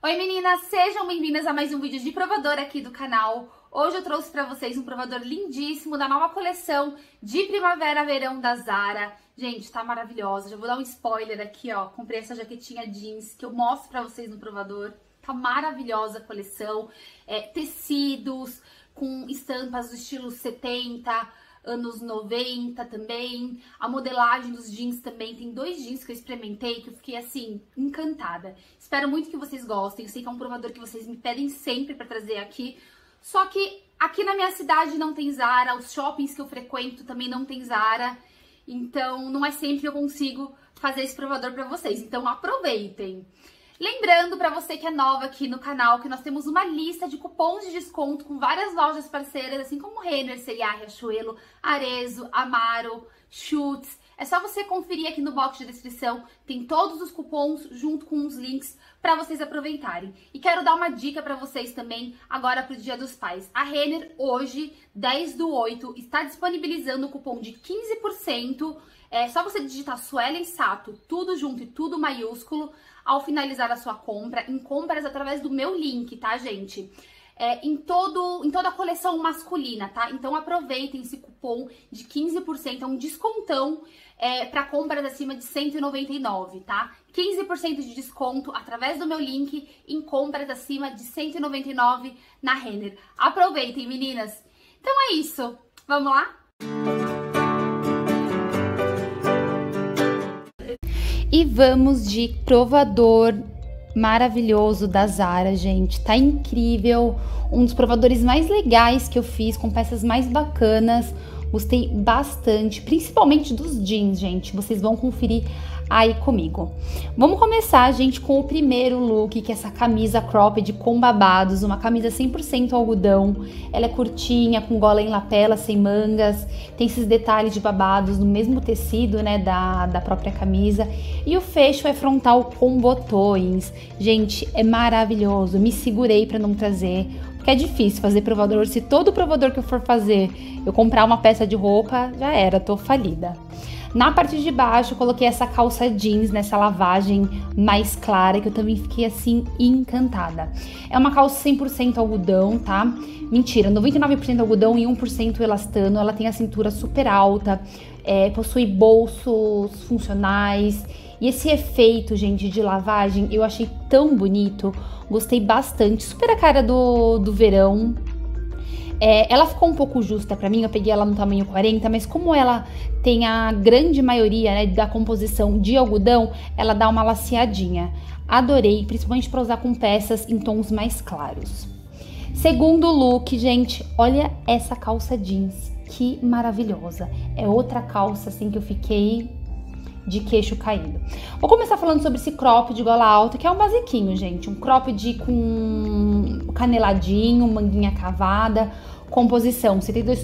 Oi meninas, sejam bem-vindas a mais um vídeo de provador aqui do canal. Hoje eu trouxe pra vocês um provador lindíssimo da nova coleção de primavera-verão da Zara. Gente, tá maravilhosa, já vou dar um spoiler aqui, ó. Comprei essa jaquetinha jeans que eu mostro pra vocês no provador. Tá maravilhosa a coleção, tecidos com estampas do estilo 70, anos 90 também. A modelagem dos jeans também, tem 2 jeans que eu experimentei que eu fiquei assim, encantada. Espero muito que vocês gostem, eu sei que é um provador que vocês me pedem sempre pra trazer aqui. Só que aqui na minha cidade não tem Zara, os shoppings que eu frequento também não tem Zara. Então não é sempre que eu consigo fazer esse provador pra vocês, então aproveitem! Lembrando pra você que é nova aqui no canal que nós temos uma lista de cupons de desconto com várias lojas parceiras, assim como Renner, C&A, Riachuelo, Arezzo, Amaro, Schutz. É só você conferir aqui no box de descrição, tem todos os cupons junto com os links para vocês aproveitarem. E quero dar uma dica para vocês também agora pro Dia dos Pais. A Renner hoje, 10/8, está disponibilizando o cupom de 15%. É só você digitar Suelen Sato, tudo junto e tudo maiúsculo, ao finalizar a sua compra, em compras através do meu link, tá, gente? Em toda a coleção masculina, tá? Então aproveitem esse cupom de 15%, é um descontão para compras acima de 199, tá? 15% de desconto através do meu link em compras acima de 199 na Renner. Aproveitem, meninas! Então é isso, vamos lá? E vamos de provador maravilhoso da Zara, gente. Tá incrível. Um dos provadores mais legais que eu fiz, com peças mais bacanas. Gostei bastante, principalmente dos jeans, gente. Vocês vão conferir aí comigo. Vamos começar, gente, com o primeiro look, que é essa camisa cropped com babados, uma camisa 100% algodão. Ela é curtinha, com gola em lapela, sem mangas, tem esses detalhes de babados no mesmo tecido, né, da própria camisa. E o fecho é frontal com botões. Gente, é maravilhoso. Me segurei para não trazer, porque é difícil fazer provador. Se todo provador que eu for fazer, eu comprar uma peça de roupa, já era, tô falida. Na parte de baixo, eu coloquei essa calça jeans nessa lavagem mais clara, que eu também fiquei assim encantada. É uma calça 100% algodão, tá? Mentira, 99% algodão e 1% elastano. Ela tem a cintura super alta, possui bolsos funcionais. E esse efeito, gente, de lavagem, eu achei tão bonito. Gostei bastante, super a cara do verão. Ela ficou um pouco justa pra mim, eu peguei ela no tamanho 40, mas como ela tem a grande maioria, né, da composição de algodão, ela dá uma laceadinha. Adorei, principalmente pra usar com peças em tons mais claros. Segundo look, gente, olha essa calça jeans, que maravilhosa. É outra calça, assim, que eu fiquei de queixo caído. Vou começar falando sobre esse cropped de gola alta, que é um basiquinho, gente. Um cropped com caneladinho, manguinha cavada, composição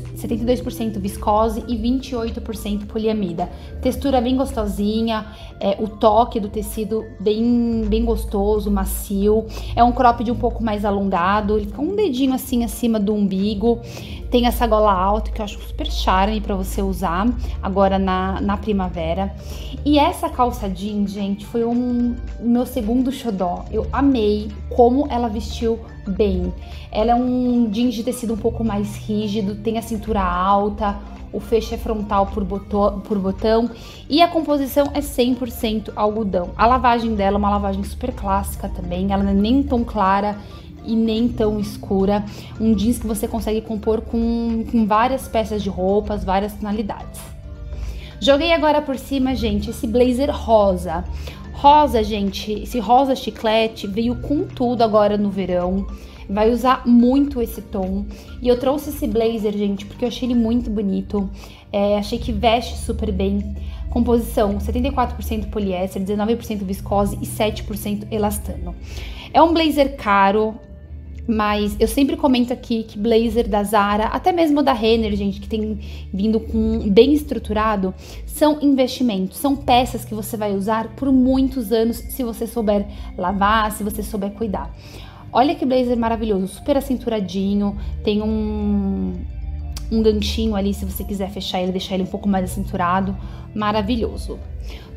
72% viscose e 28% poliamida. Textura bem gostosinha, o toque do tecido bem gostoso, macio. É um cropped um pouco mais alongado, ele fica um dedinho assim acima do umbigo. Tem essa gola alta que eu acho super charme pra você usar agora na primavera. E essa calça jeans, gente, foi o meu segundo xodó. Eu amei como ela vestiu bem. Ela é um jeans de tecido um pouco mais rígido, tem a cintura alta, o fecho é frontal por botão e a composição é 100% algodão. A lavagem dela é uma lavagem super clássica também, ela não é nem tão clara e nem tão escura. Um jeans que você consegue compor com várias peças de roupas, várias tonalidades. Joguei agora por cima, gente, esse blazer rosa. Rosa, gente, esse rosa chiclete veio com tudo agora no verão. Vai usar muito esse tom. E eu trouxe esse blazer, gente, porque eu achei ele muito bonito. Achei que veste super bem. Composição 74% poliéster, 19% viscose e 7% elastano. É um blazer caro, mas eu sempre comento aqui que blazer da Zara, até mesmo da Renner, gente, que tem vindo bem estruturado, são investimentos, são peças que você vai usar por muitos anos se você souber lavar, se você souber cuidar. Olha que blazer maravilhoso, super acinturadinho, tem um ganchinho ali se você quiser fechar ele, deixar ele um pouco mais acinturado, maravilhoso.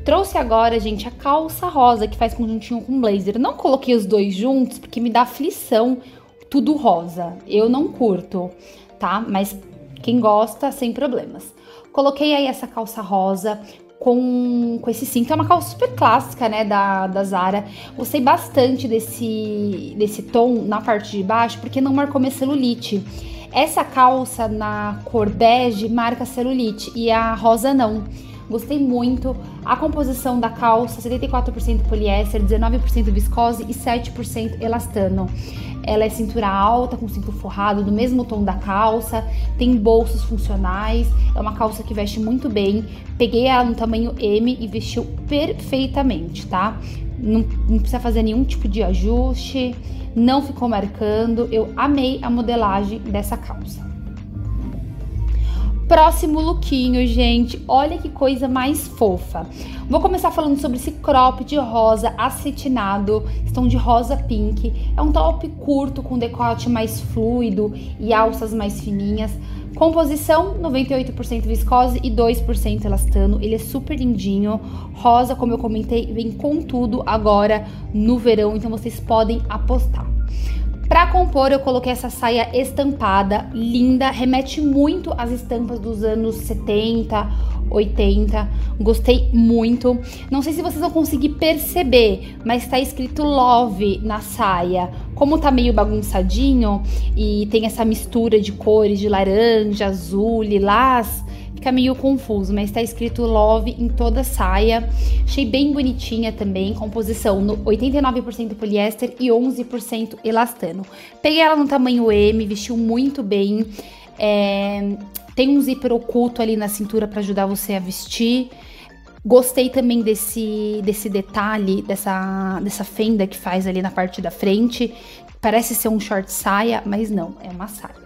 Trouxe agora, gente, a calça rosa, que faz conjuntinho com blazer. Eu não coloquei os dois juntos, porque me dá aflição tudo rosa. Eu não curto, tá? Mas quem gosta, sem problemas. Coloquei aí essa calça rosa com esse cinto. É uma calça super clássica, né, da Zara. Gostei bastante desse tom na parte de baixo, porque não marcou minha celulite. Essa calça na cor bege marca celulite e a rosa não. Gostei muito. A composição da calça, 74% poliéster, 19% viscose e 7% elastano. Ela é cintura alta, com cinto forrado, do mesmo tom da calça, tem bolsos funcionais, é uma calça que veste muito bem. Peguei ela no tamanho M e vestiu perfeitamente, tá? Não precisa fazer nenhum tipo de ajuste, não ficou marcando. Eu amei a modelagem dessa calça. Próximo lookinho, gente, olha que coisa mais fofa. Vou começar falando sobre esse cropped rosa acetinado, tom de rosa pink. É um top curto com decote mais fluido e alças mais fininhas. Composição, 98% viscose e 2% elastano. Ele é super lindinho. Rosa, como eu comentei, vem com tudo agora no verão, então vocês podem apostar. Pra compor, eu coloquei essa saia estampada, linda, remete muito às estampas dos anos 70, 80, gostei muito. Não sei se vocês vão conseguir perceber, mas tá escrito Love na saia. Como tá meio bagunçadinho e tem essa mistura de cores de laranja, azul, lilás, fica meio confuso, mas tá escrito Love em toda a saia. Achei bem bonitinha também, composição no 89% poliéster e 11% elastano. Peguei ela no tamanho M, vestiu muito bem. Tem um zíper oculto ali na cintura para ajudar você a vestir. Gostei também desse detalhe, dessa fenda que faz ali na parte da frente. Parece ser um short saia, mas não, é uma saia.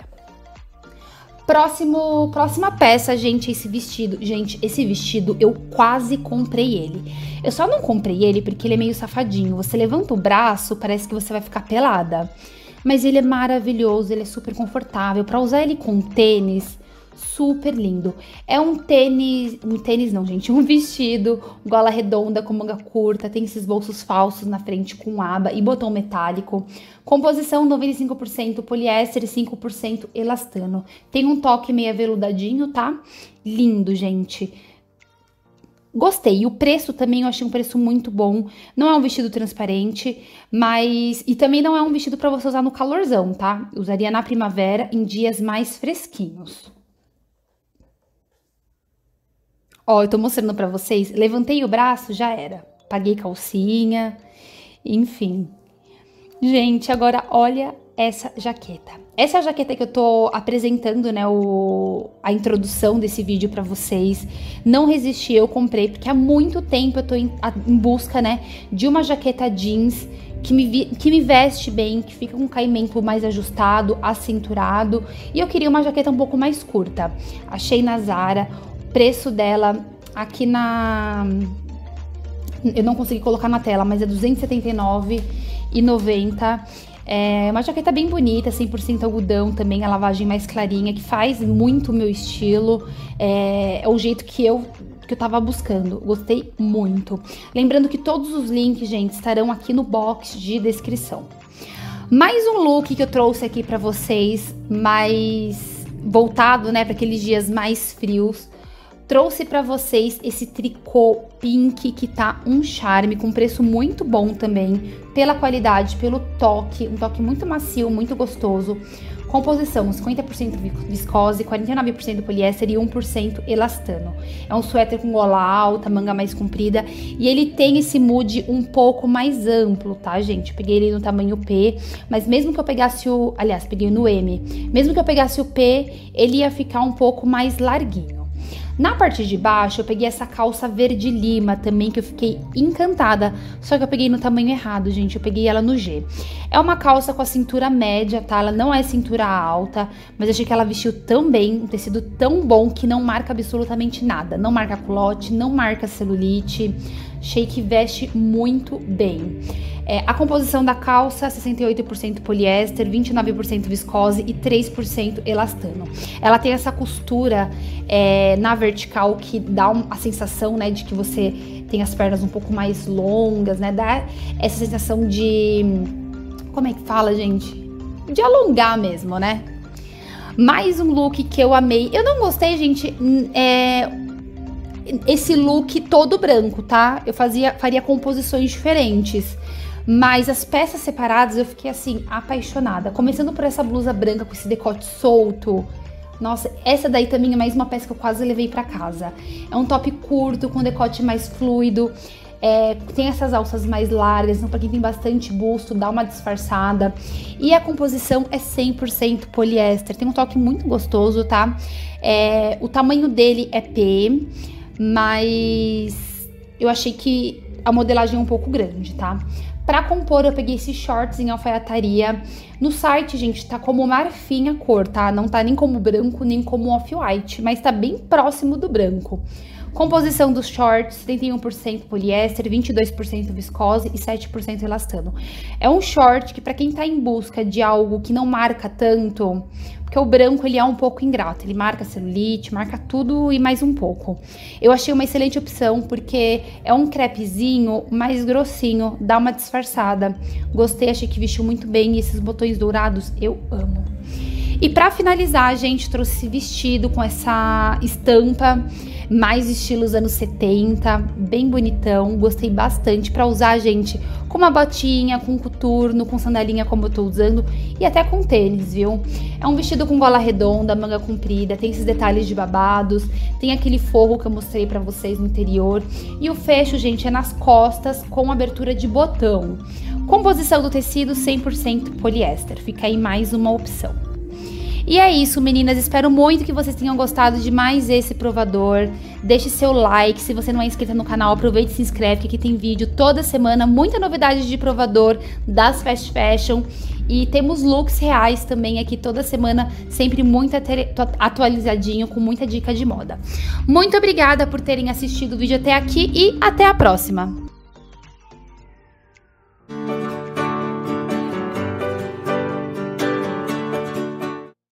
Próxima peça, gente, esse vestido. Gente, esse vestido eu quase comprei ele. Eu só não comprei ele porque ele é meio safadinho. Você levanta o braço, parece que você vai ficar pelada. Mas ele é maravilhoso, ele é super confortável. Pra usar ele com tênis, super lindo. É um tênis não, gente, um vestido, gola redonda com manga curta, tem esses bolsos falsos na frente com aba e botão metálico. Composição 95% poliéster e 5% elastano. Tem um toque meio aveludadinho, tá? Lindo, gente. Gostei. E o preço também eu achei um preço muito bom. Não é um vestido transparente, mas... E também não é um vestido pra você usar no calorzão, tá? Eu usaria na primavera, em dias mais fresquinhos. Ó, eu tô mostrando pra vocês, levantei o braço, já era. Paguei calcinha, enfim. Gente, agora olha essa jaqueta. Essa é a jaqueta que eu tô apresentando, né, a introdução desse vídeo pra vocês. Não resisti, eu comprei, porque há muito tempo eu tô em busca, né, de uma jaqueta jeans que me veste bem, que fica com um caimento mais ajustado, acinturado. E eu queria uma jaqueta um pouco mais curta. Achei na Zara. Preço dela aqui eu não consegui colocar na tela, mas é R$ 279,90. É uma jaqueta bem bonita, 100% algodão também, a lavagem mais clarinha, que faz muito o meu estilo. É o jeito que eu tava buscando. Gostei muito. Lembrando que todos os links, gente, estarão aqui no box de descrição. Mais um look que eu trouxe aqui pra vocês, mais voltado, né, para aqueles dias mais frios. Trouxe pra vocês esse tricô pink que tá um charme, com preço muito bom também, pela qualidade, pelo toque, um toque muito macio, muito gostoso. Composição, 50% viscose, 49% poliéster e 1% elastano. É um suéter com gola alta, manga mais comprida, e ele tem esse mood um pouco mais amplo, tá, gente? Eu peguei ele no tamanho P, mas mesmo que eu pegasse aliás, peguei no M. Mesmo que eu pegasse o P, ele ia ficar um pouco mais larguinho. Na parte de baixo, eu peguei essa calça verde lima também, que eu fiquei encantada. Só que eu peguei no tamanho errado, gente. Eu peguei ela no G. É uma calça com a cintura média, tá? Ela não é cintura alta, mas eu achei que ela vestiu tão bem, um tecido tão bom, que não marca absolutamente nada. Não marca culote, não marca celulite. Achei que veste muito bem. A composição da calça, 68% poliéster, 29% viscose e 3% elastano. Ela tem essa costura na vertical que dá a sensação, né, de que você tem as pernas um pouco mais longas, né? Dá essa sensação de... Como é que fala, gente? De alongar mesmo, né? Mais um look que eu amei. Eu não gostei, gente, esse look todo branco, tá? Eu faria composições diferentes. Mas as peças separadas eu fiquei, assim, apaixonada. Começando por essa blusa branca com esse decote solto. Nossa, essa daí também é mais uma peça que eu quase levei pra casa. É um top curto, com decote mais fluido. Tem essas alças mais largas, então pra quem tem bastante busto, dá uma disfarçada. E a composição é 100% poliéster. Tem um toque muito gostoso, tá? O tamanho dele é P, mas eu achei que a modelagem é um pouco grande, tá? Pra compor, eu peguei esses shorts em alfaiataria. No site, gente, tá como marfim a cor, tá? Não tá nem como branco, nem como off-white, mas tá bem próximo do branco. Composição dos shorts, 71% poliéster, 22% viscose e 7% elastano. É um short que, pra quem tá em busca de algo que não marca tanto, porque o branco ele é um pouco ingrato, ele marca celulite, marca tudo e mais um pouco. Eu achei uma excelente opção porque é um crepezinho mais grossinho, dá uma disfarçada. Gostei, achei que vestiu muito bem e esses botões dourados eu amo. E pra finalizar, gente, trouxe esse vestido com essa estampa, mais estilos anos 70, bem bonitão, gostei bastante pra usar, gente, com uma botinha, com coturno, com sandalinha como eu tô usando e até com tênis, viu? É um vestido com gola redonda, manga comprida, tem esses detalhes de babados, tem aquele forro que eu mostrei pra vocês no interior e o fecho, gente, é nas costas com abertura de botão. Composição do tecido 100% poliéster, fica aí mais uma opção. E é isso, meninas, espero muito que vocês tenham gostado de mais esse provador. Deixe seu like, se você não é inscrita no canal, aproveite e se inscreve, que aqui tem vídeo toda semana, muita novidade de provador das fast fashion. E temos looks reais também aqui toda semana, sempre muito atualizadinho, com muita dica de moda. Muito obrigada por terem assistido o vídeo até aqui e até a próxima!